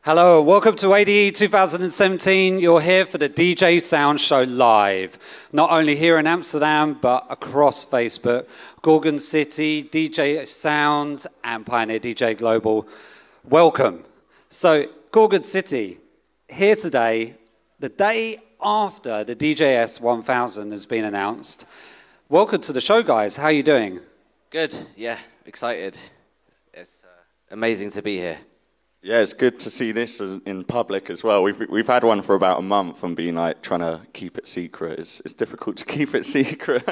Hello, welcome to ADE 2017. You're here for the DJsounds show live. Not only here in Amsterdam, but across Facebook. Gorgon City, DJsounds, and Pioneer DJ Global. Welcome. So, Gorgon City, here today, the day after the DJS 1000 has been announced. Welcome to the show, guys. How are you doing? Good, yeah, excited. It's amazing to be here. Yeah, it's good to see this in public as well. We've had one for about a month and been like trying to keep it secret. It's difficult to keep it secret.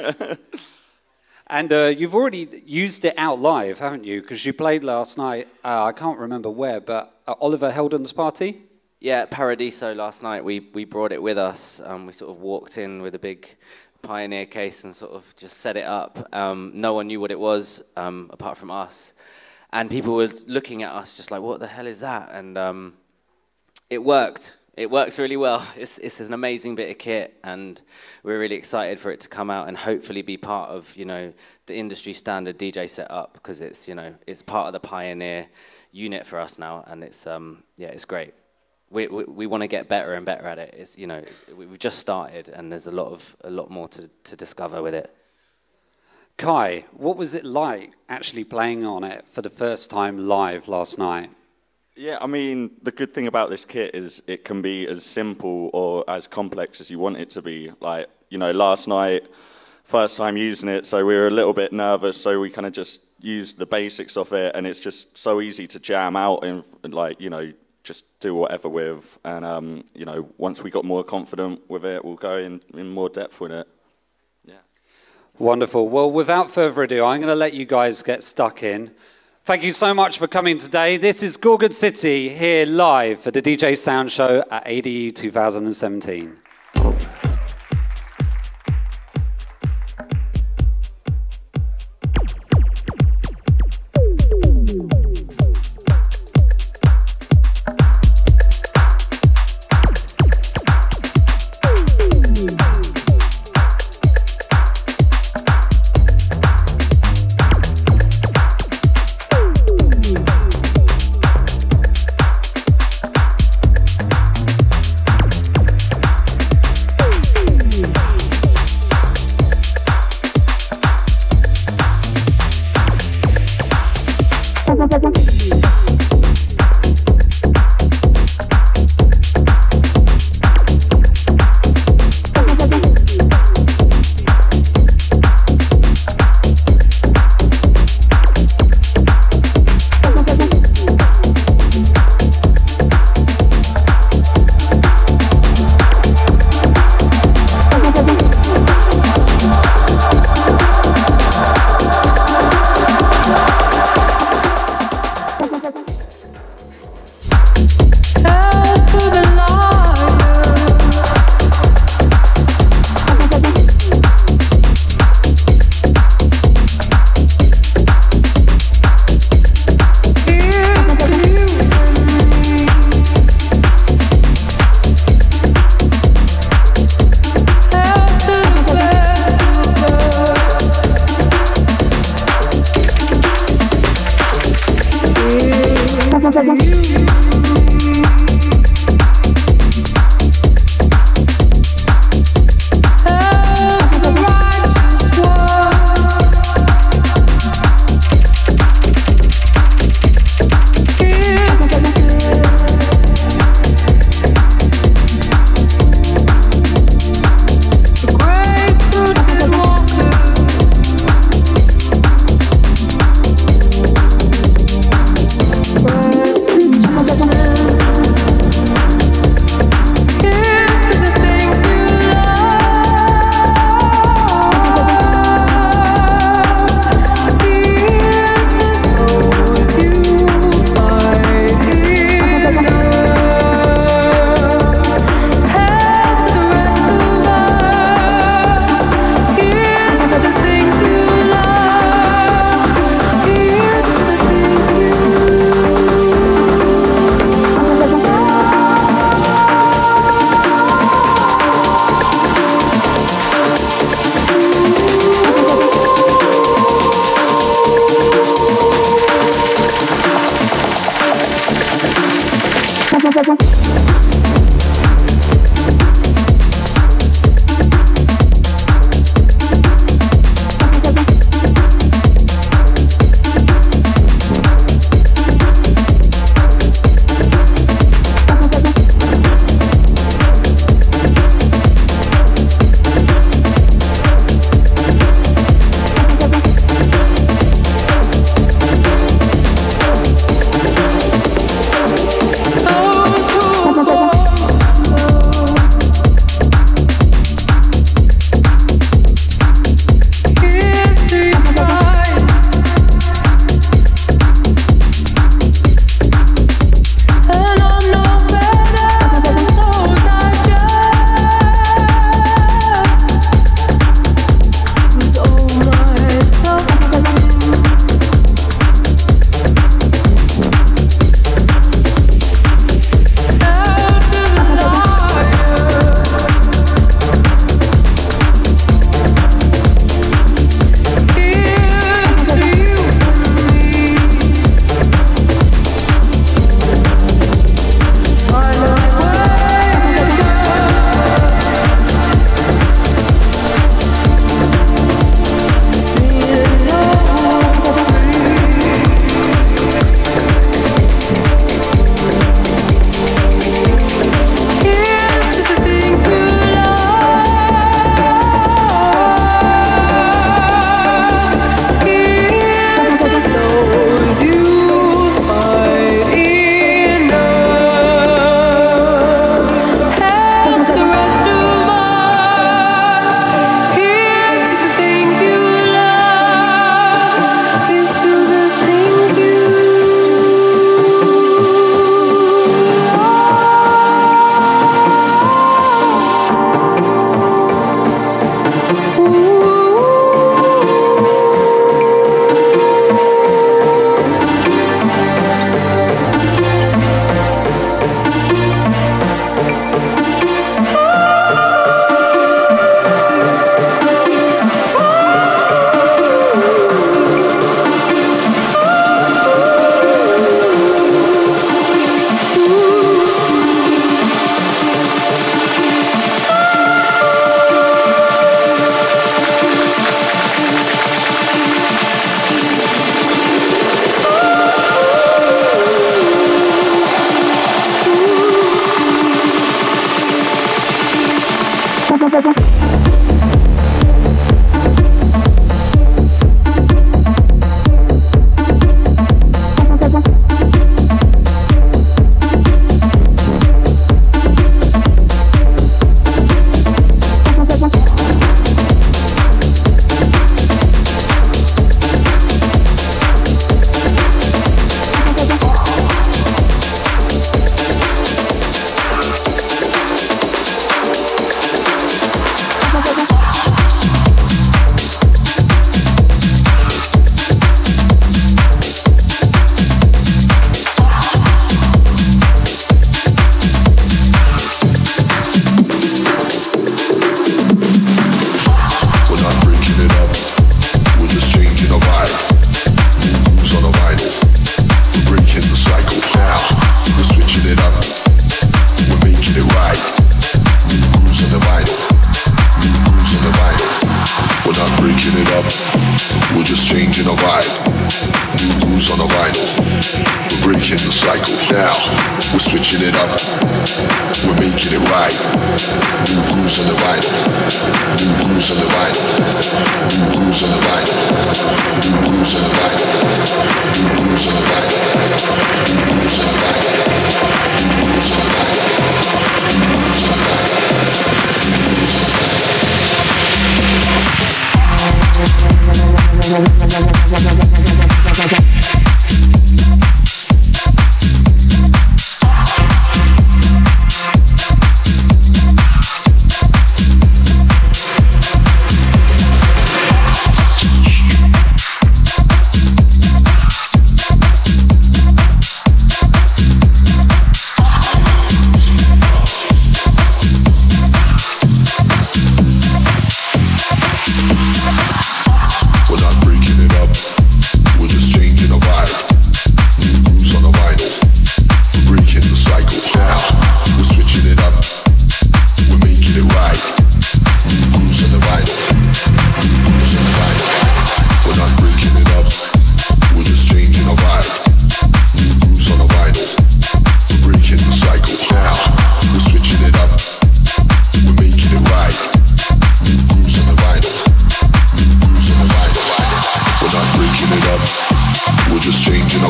And you've already used it out live, haven't you? Because you played last night, I can't remember where, but at Oliver Heldon's party? Yeah, at Paradiso last night, we brought it with us. We sort of walked in with a big Pioneer case and sort of just set it up. No one knew what it was apart from us. And people were looking at us just like, what the hell is that? And it worked. It works really well. It's an amazing bit of kit, and we're really excited for it to come out and hopefully be part of, you know, the industry standard DJ setup, because it's, you know, it's part of the Pioneer unit for us now, and it's yeah, it's great. We want to get better and better at it. It's, you know, we've just started, and there's a lot more to discover with it. Kai, what was it like actually playing on it for the first time live last night? Yeah, I mean, the good thing about this kit is it can be as simple or as complex as you want it to be. Like, you know, last night, first time using it, so we were a little bit nervous, so we kind of just used the basics of it, and it's just so easy to jam out and like, you know, just do whatever with. And, you know, once we got more confident with it, we'll go in more depth with it. Wonderful. Well, without further ado, I'm going to let you guys get stuck in. Thank you so much for coming today. This is Gorgon City here live for the DJsounds show at ADE 2017.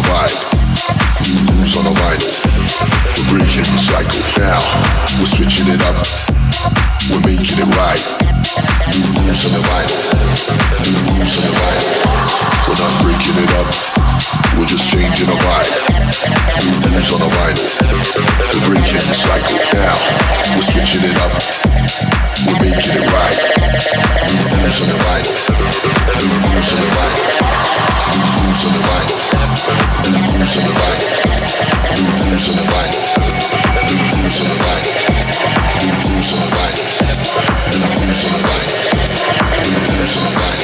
vibe. New grooves on the vinyl. We're breaking the cycle now. We're switching it up. We're making it right. New grooves on the vinyl. New grooves on the vinyl. We're not breaking it up. We're just changing the vibe. New grooves on the vinyl. We're breaking the cycle now. We're switching it up. We're making it right. New grooves on the vinyl. New grooves on the vinyl. New grooves on the vinyl. New grooves on the vinyl. New grooves on the vinyl. New grooves on the vinyl. New grooves on the vinyl. New grooves on the vinyl. New grooves on the vinyl.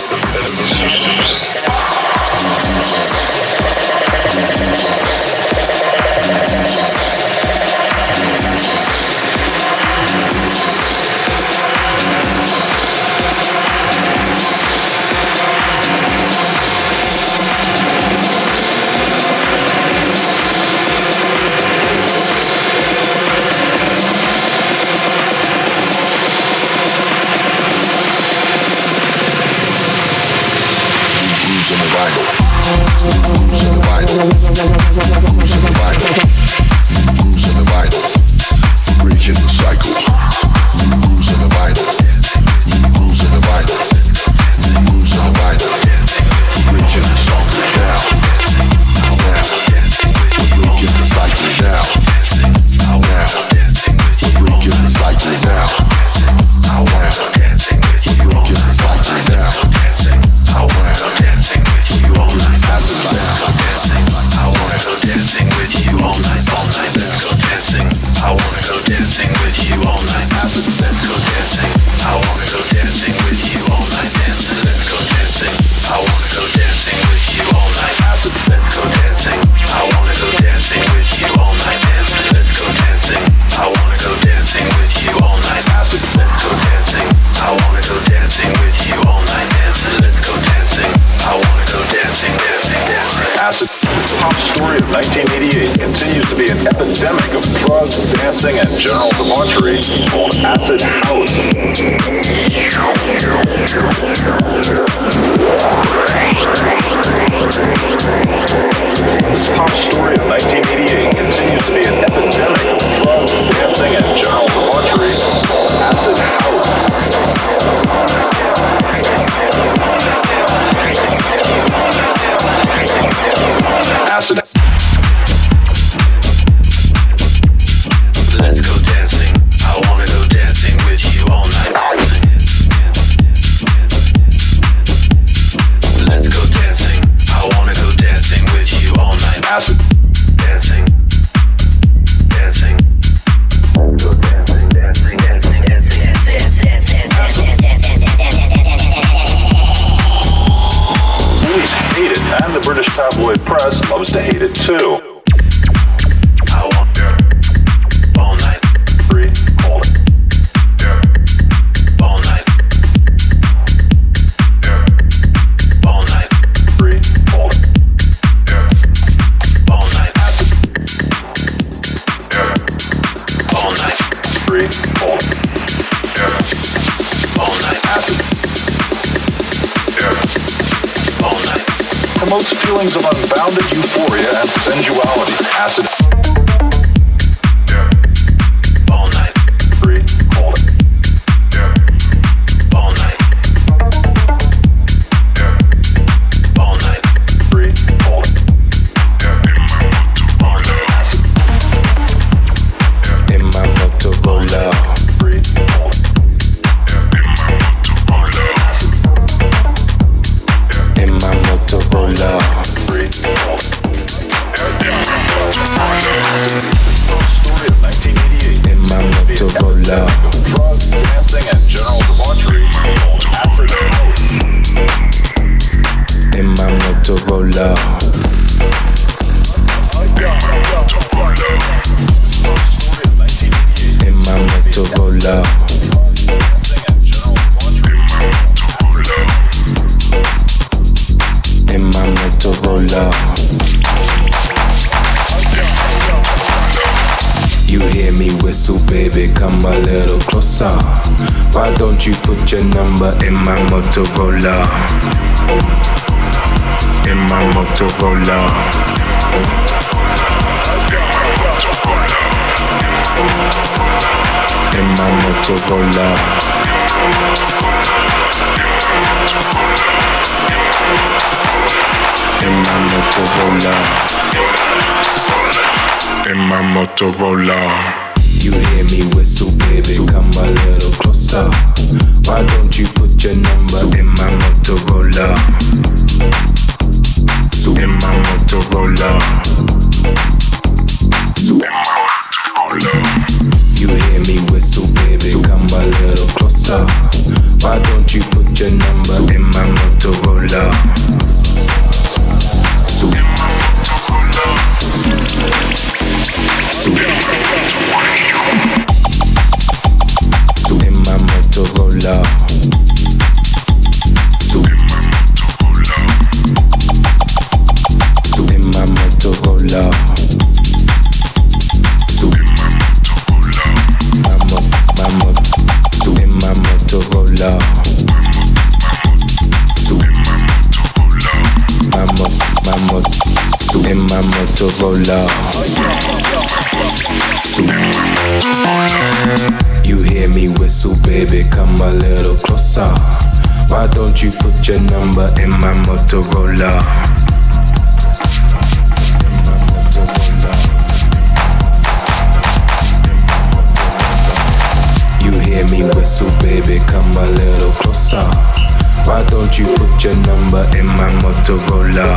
Promotes feelings of unbounded euphoria and sensuality. Acid. All night. Free. Hold it. All night. All night. Free. Hold it. All night. Acid. In my Motorola. Free. Hold it. In my Motorola. Free. Hold it. In my Motorola. Drugs, dancing, and general debauchery. Acid. In my Motorola. In my Motorola. In my Motorola. You hear me whistle, baby, come a little closer. Why don't you put your number in my Motorola? in my Motorola. In my Motorola. In my Motorola. In my Motorola. You hear me whistle, baby, come a little closer. Why don't you put your number in my Motorola? In my Motorola. You hear me whistle, baby, come a little closer. Why don't you put your number in my Motorola? In my Motorola. In my Motorola. In my Motorola. In my Motorola. In my Motorola. You hear me whistle, baby, come a little closer. Why don't you put your number in my Motorola? You hear me whistle, baby, come a little closer. Why don't you put your number in my Motorola?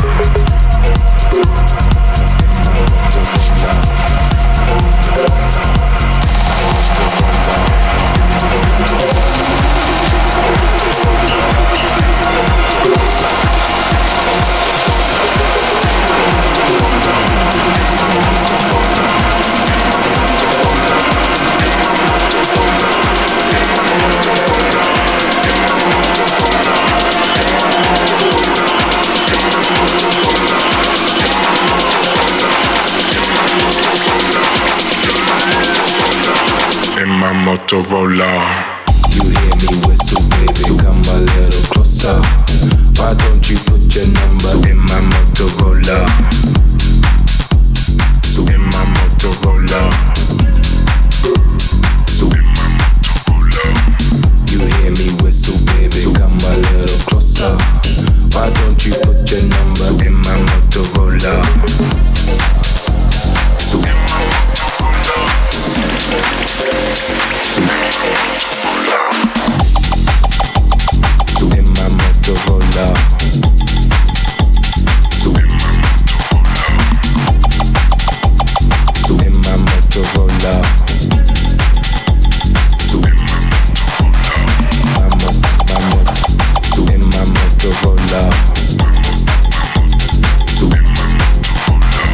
In my Motorola. You hear me whistle, baby, come a little closer. Why don't you put your number in my Motorola? In my Motorola. You hear me whistle, baby, come a little closer. Why don't you put your number in my Motorola? In my Motorola. In my Motorola. In my Motorola.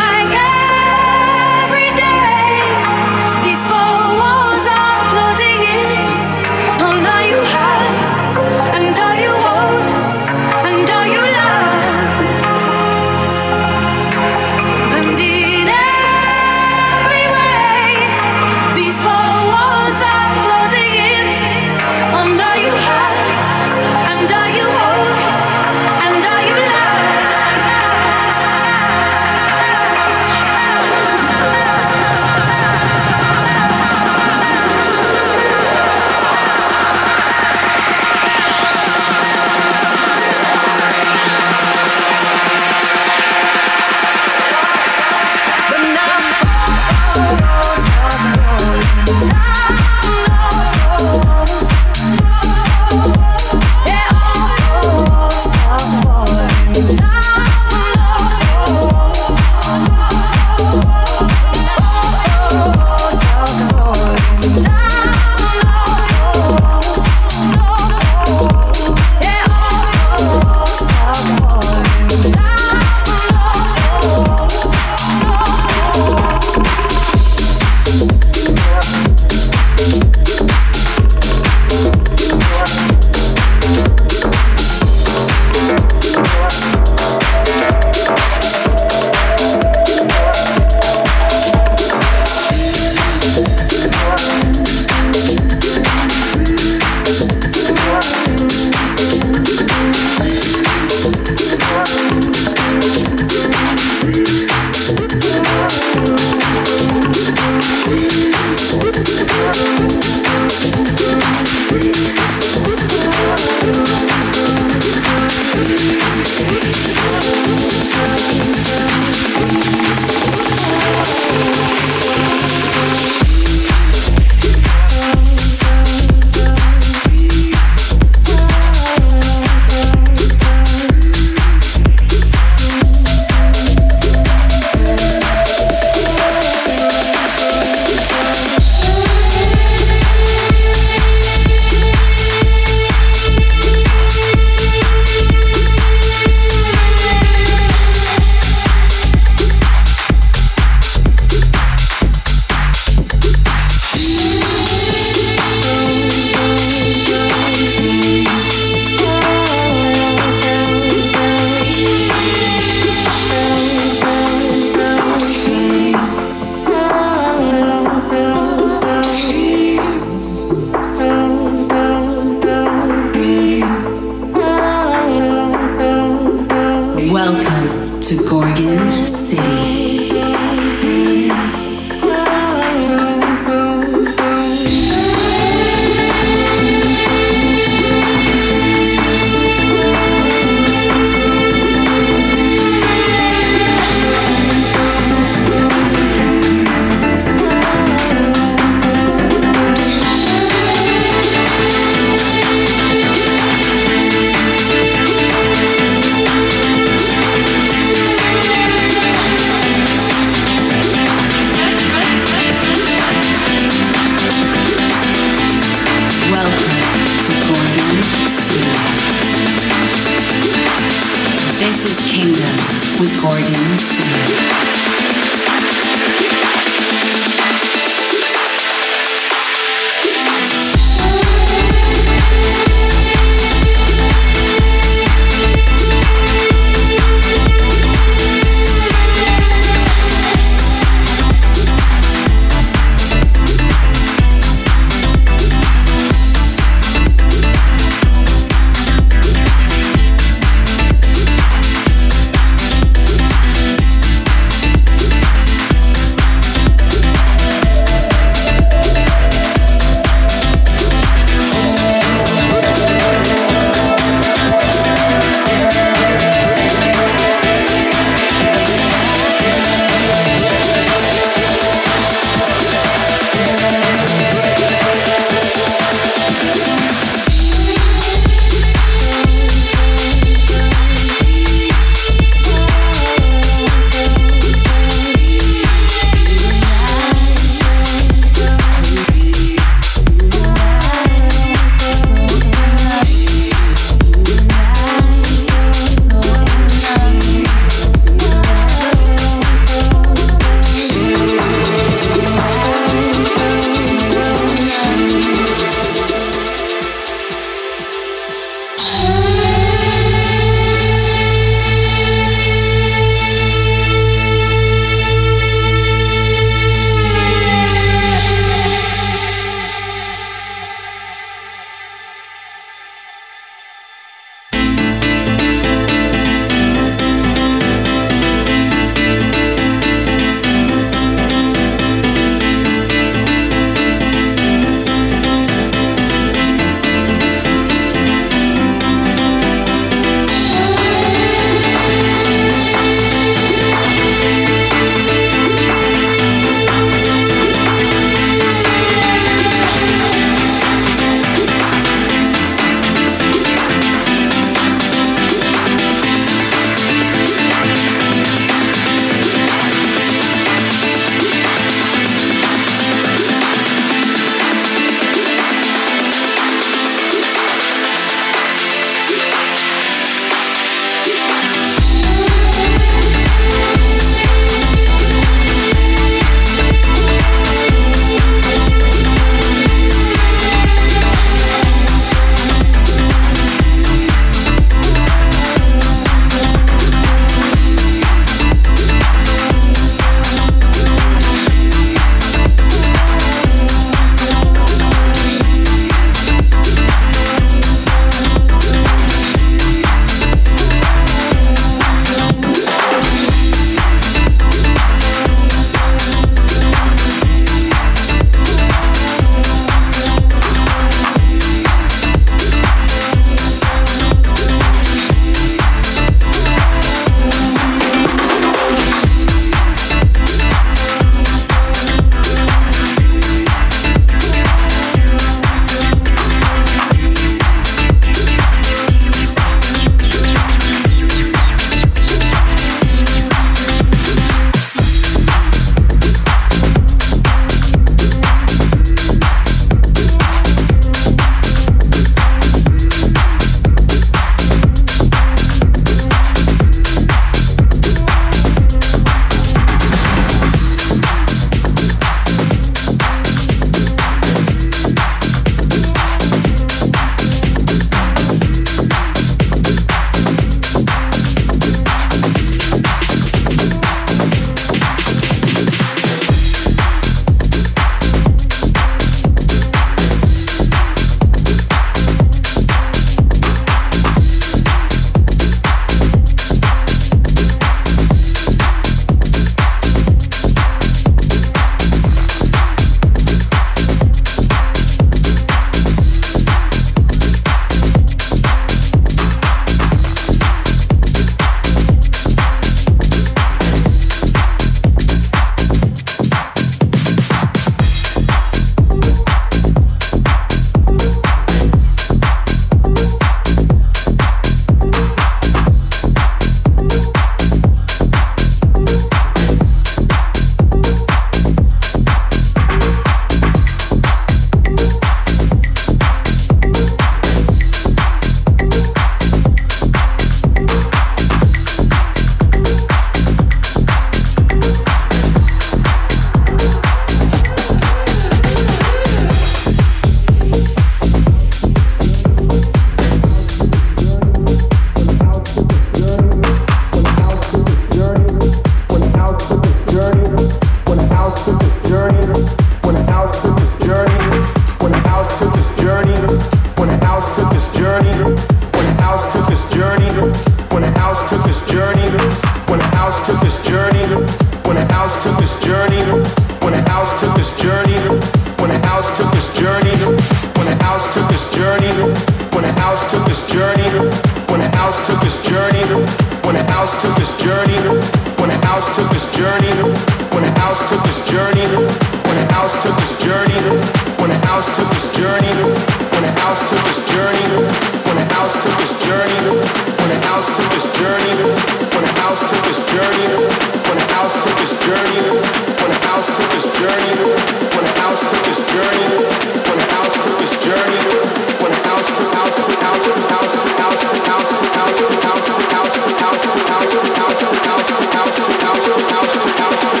its journey, when the house took its journey, when the house took its journey, when the house took its journey, when the house took its journey, when the house took its journey, when the house took its journey, when the house took its journey, when the house took its journey, when the house took its journey, when the house took its journey, when the house took its journey, when the house took its journey, when the house took its journey, when the house took its journey, when the house took its journey, when the house took its journey, when the house took its journey, when the house took house to house to house to house to house to house to house to house to house to house to house to house to house to house to house to house to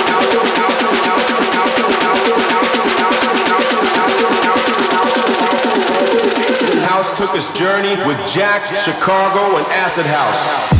the house took its journey with Jack, Chicago, and Acid House.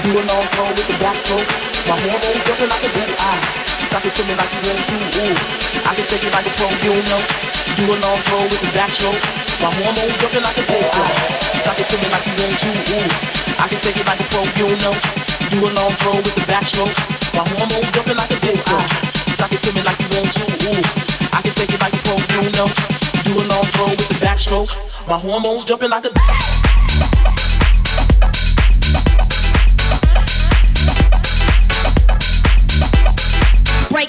Do a long throw with the backstroke. My hormones jumping like a bull. Stop it to me like you want to. Ooh, I can take it like a pro, you know. Do a long throw with the backstroke. My hormones jumping like a bull. Stop it to me like you want to. Ooh, I can take it like a pro, you know. Do a long throw with the backstroke. My hormones jumping like a bull. Stop it to me like you want to. Ooh, I can take it like a pro, you know. Do a long throw with the backstroke. My hormones jumping like a break.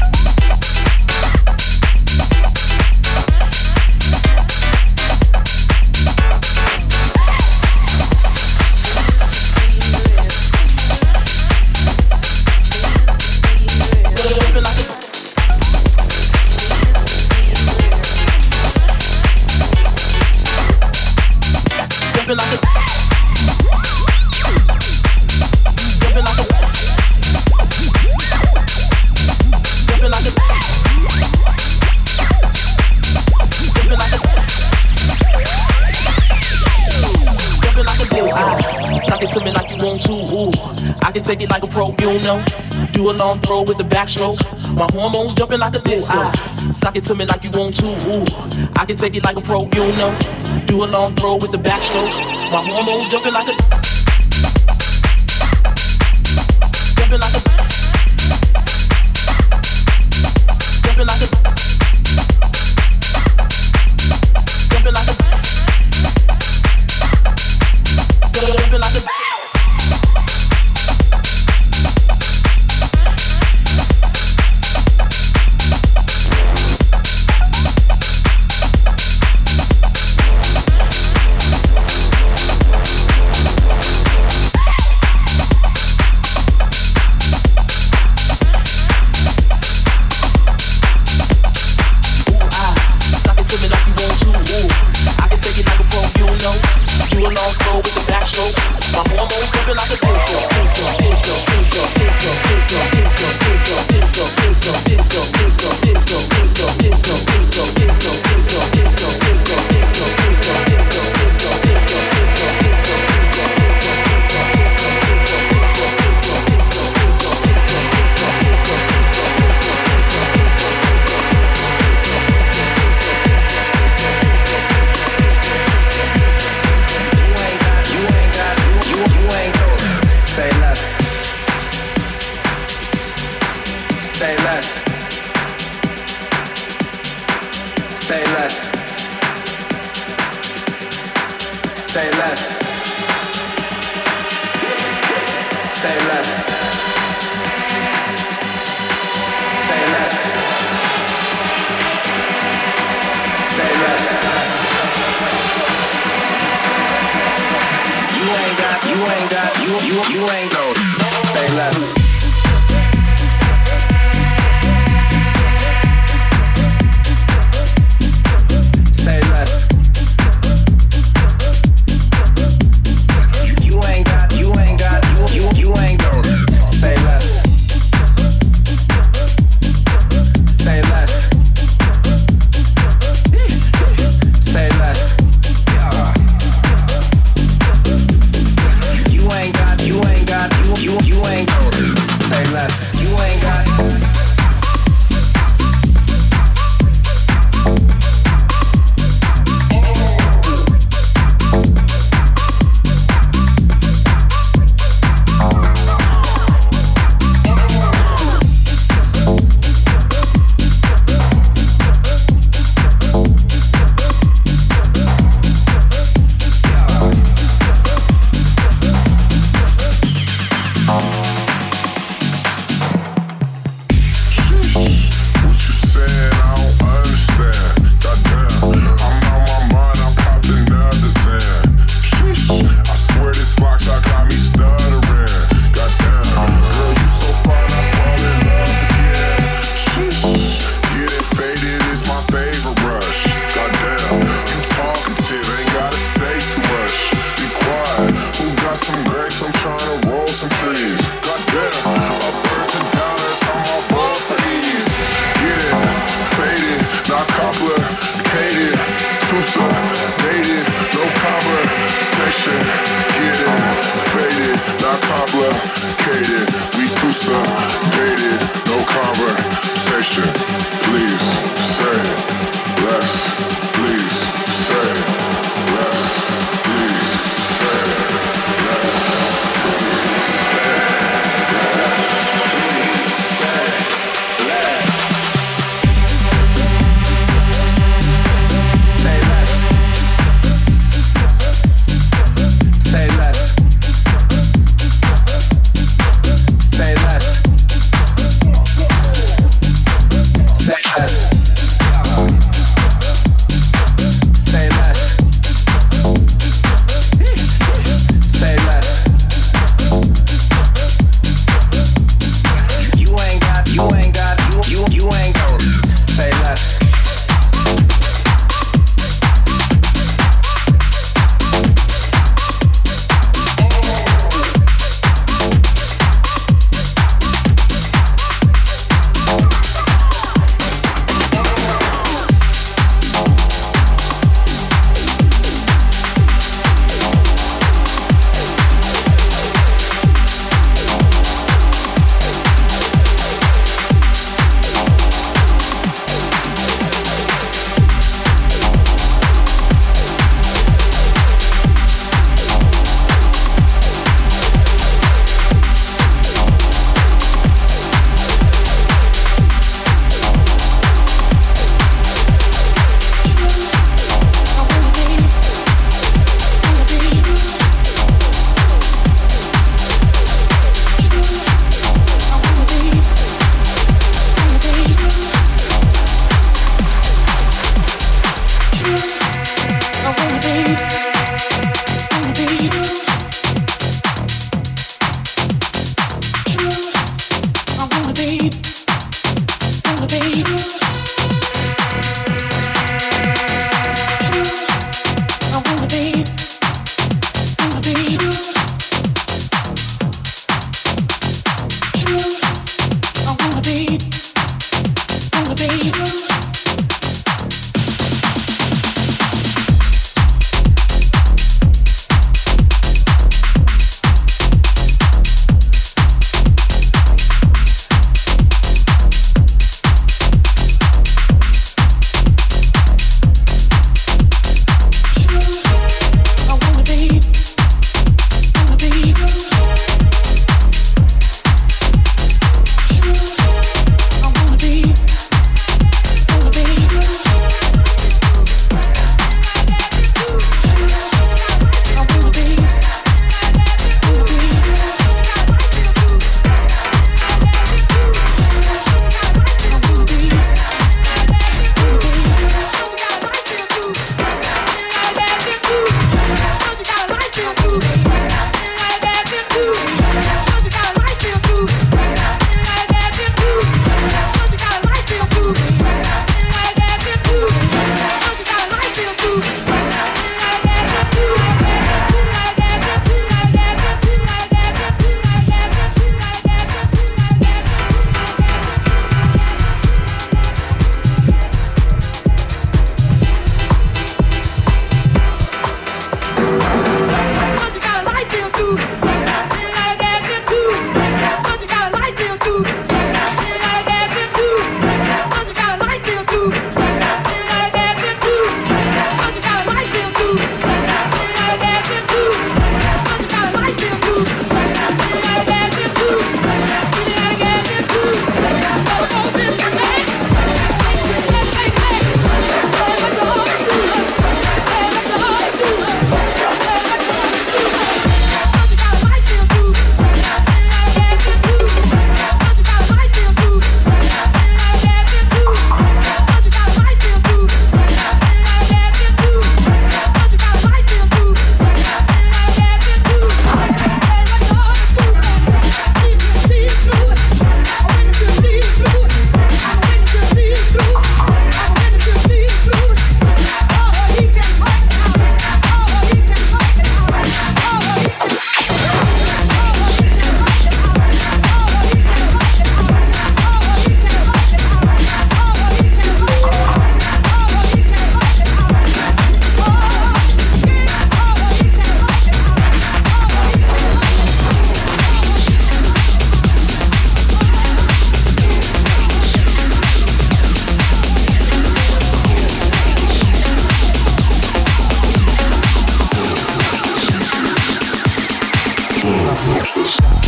Take it like a pro, you know. Do a long throw with the backstroke. My hormones jumping like a disco. Sock it to me like you want to. Ooh, I can take it like a pro, you know. Do a long throw with the backstroke. My hormones jumping like a jumping like a jumping like a jumping like a jumping like a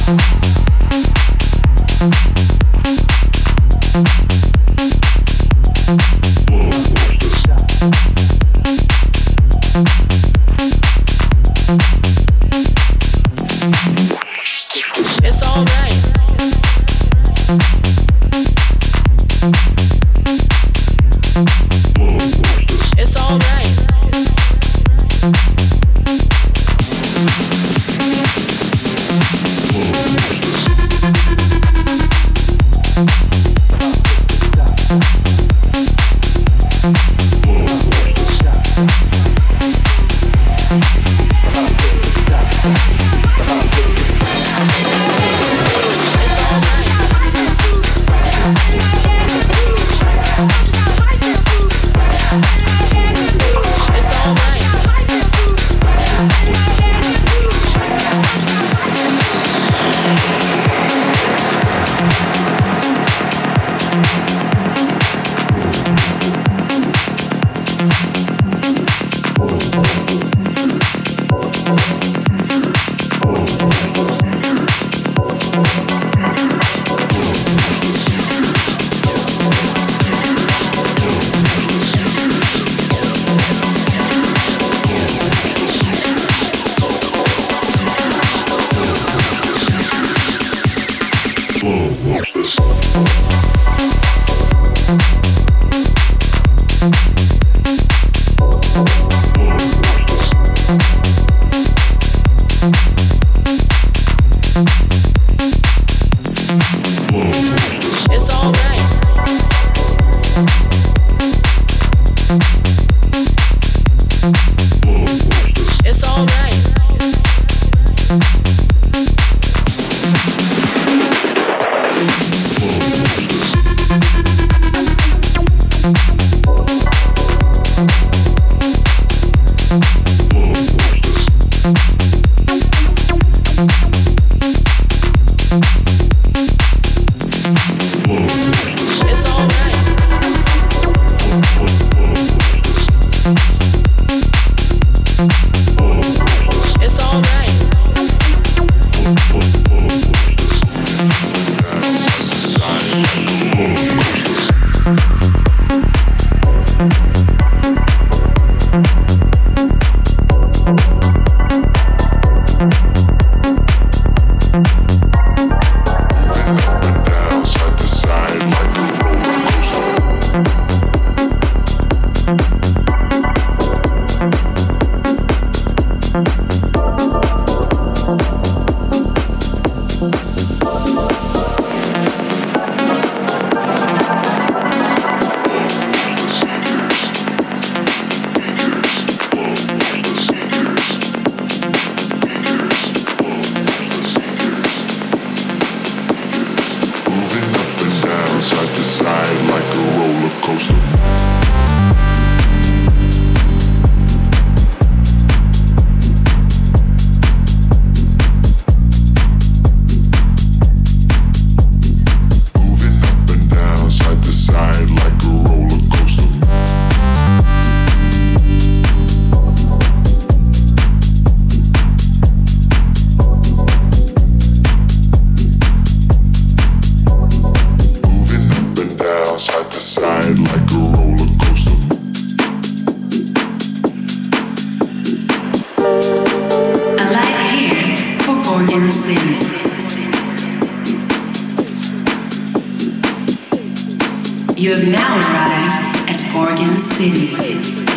You have now arrived at Gorgon City.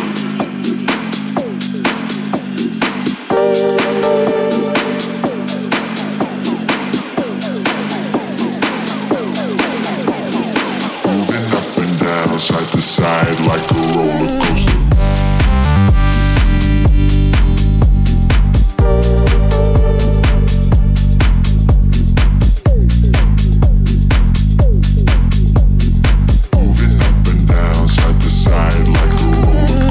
Side to side like a roller coaster. Moving up and down, side to side like a roller coaster.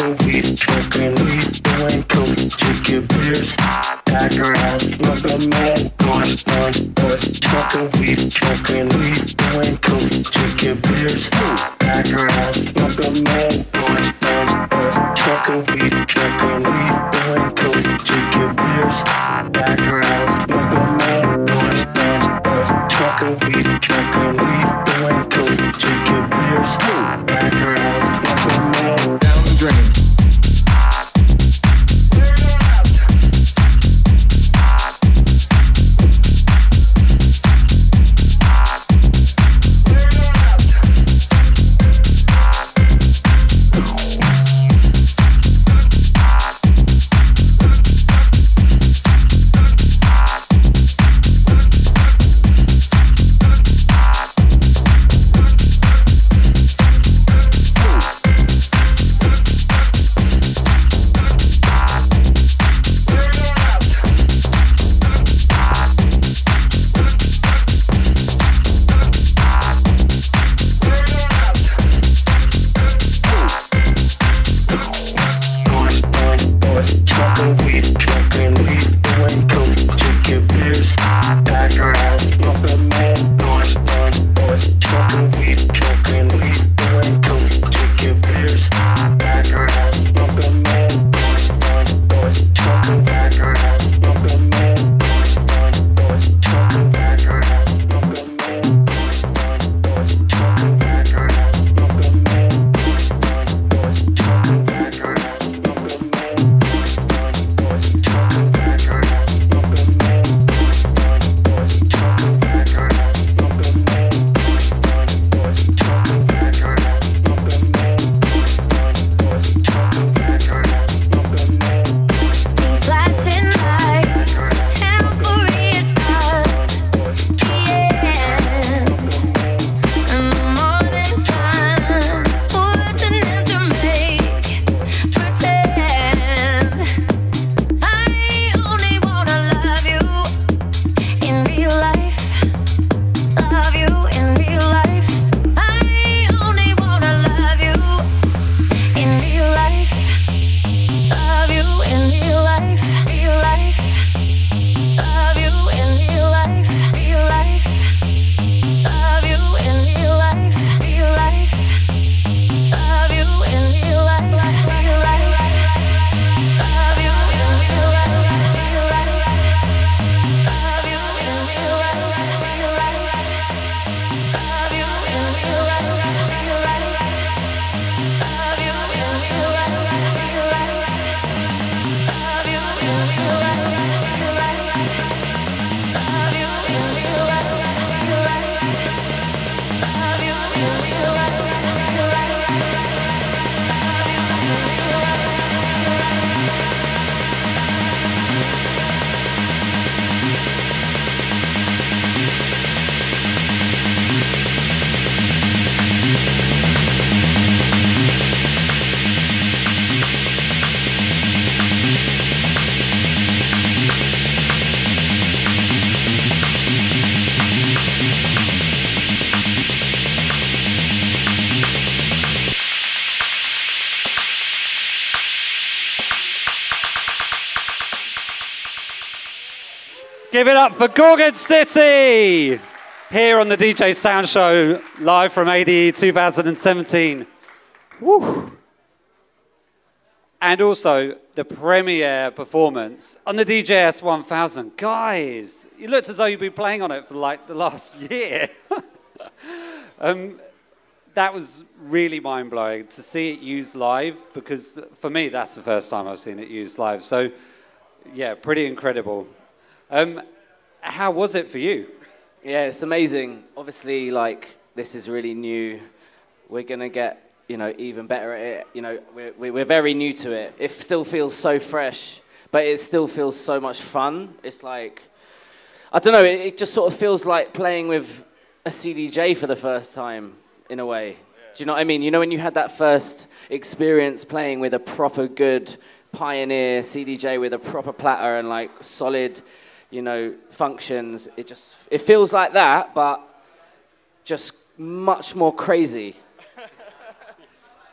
smoking weed, drinking weed, doing coke, drinking beers, pack her ass, smoke a man, boys, smoking weed, drinking weed, doing coke, drinking beers, pack her ass, smoke a man, boys, smoking weed, drinking weed, doing coke, drinking beers, pack her ass, smoke a man, boys, smoking weed, drinking weed, doing coke, drinking beers, pack her ass, smoke a man, down the drain. Give it up for Gorgon City! Here on the DJ Sound Show, live from ADE 2017. Woo! And also the premiere performance on the DJS 1000. Guys, you looked as though you've been playing on it for like the last year. That was really mind-blowing to see it used live, because for me, that's the first time I've seen it used live. So, yeah, pretty incredible. How was it for you? Yeah, it's amazing. Obviously, like, this is really new. We're going to get, you know, even better at it. You know, we're very new to it. It still feels so fresh, but it still feels so much fun. It's like, I don't know, it just sort of feels like playing with a CDJ for the first time, in a way. Do you know what I mean? You know, when you had that first experience playing with a proper good Pioneer CDJ with a proper platter and like solid, you know, functions, it feels like that, but just much more crazy.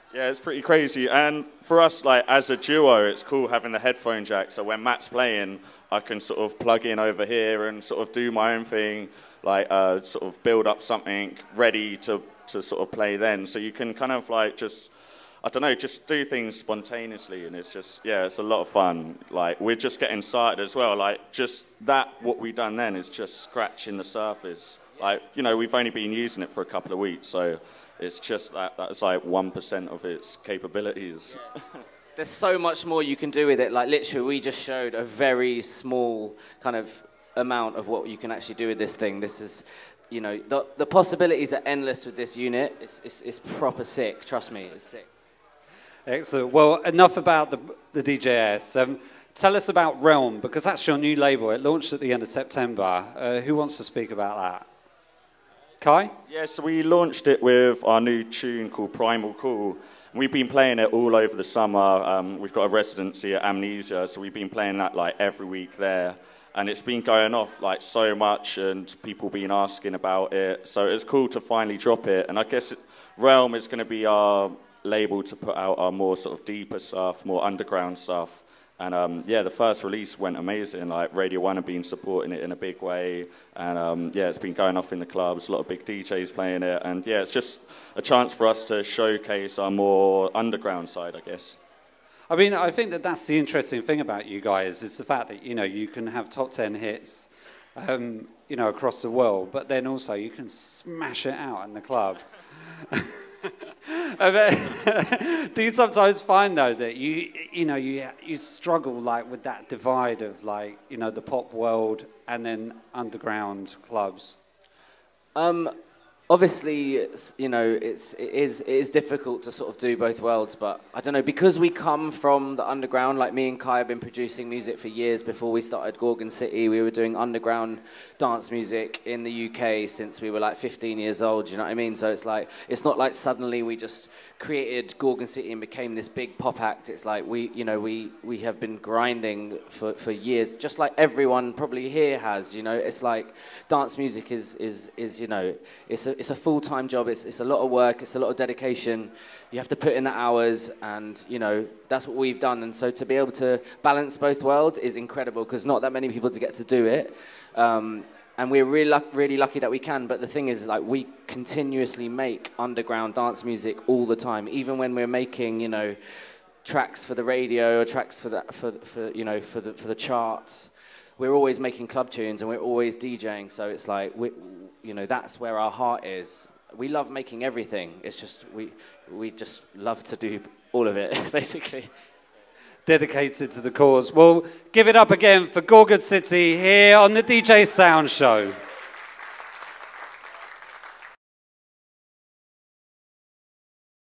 Yeah, it's pretty crazy. And for us, like, as a duo, it's cool having the headphone jack. So when Matt's playing, I can sort of plug in over here and sort of do my own thing, like sort of build up something ready to sort of play then. So you can kind of like just, I don't know, just do things spontaneously. And it's just, yeah, it's a lot of fun. Like, we're just getting started as well. Like, just that, what we've done then is just scratching the surface. Like, you know, we've only been using it for a couple of weeks, so it's just that's like 1% of its capabilities. There's so much more you can do with it. Like, literally, we just showed a very small kind of amount of what you can actually do with this thing. This is, you know, the possibilities are endless with this unit. It's proper sick. Trust me, it's sick. Excellent. Well, enough about the DJS. Tell us about Realm, because that's your new label. It launched at the end of September. Who wants to speak about that? Kai? Yeah, so we launched it with our new tune called Primal Call. We've been playing it all over the summer. We've got a residency at Amnesia, so we've been playing that like every week there. And it's been going off like so much, and people been asking about it. So it's cool to finally drop it. And I guess Realm is going to be our label to put out our more sort of deeper stuff, more underground stuff. And yeah, the first release went amazing. Like, Radio 1 have been supporting it in a big way. And yeah, it's been going off in the clubs, a lot of big DJs playing it. And yeah, it's just a chance for us to showcase our more underground side, I guess. I mean, I think that's the interesting thing about you guys, is the fact that, you know, you can have top 10 hits, you know, across the world, but then also you can smash it out in the club. Do you sometimes find, though, that you struggle like with that divide of, like, you know, the pop world and then underground clubs? Obviously, you know, it is difficult to sort of do both worlds, but I don't know, because we come from the underground, like me and Kai have been producing music for years before we started Gorgon City. We were doing underground dance music in the UK since we were like 15 years old, you know what I mean? So it's like, it's not like suddenly we just created Gorgon City and became this big pop act. It's like we have been grinding for years, just like everyone probably here has, you know? It's like dance music is you know, it's a full-time job. It's a lot of work. It's a lot of dedication. You have to put in the hours, and you know that's what we've done. And so to be able to balance both worlds is incredible, because not that many people get to do it, and we're really lucky that we can. But the thing is, like, we continuously make underground dance music all the time, even when we're making, you know, tracks for the radio or tracks for the charts. We're always making club tunes, and we're always DJing. So it's like, you know, that's where our heart is. We love making everything. It's just, we just love to do all of it, basically. Dedicated to the cause. Well, give it up again for Gorgon City here on the DJ Sound Show.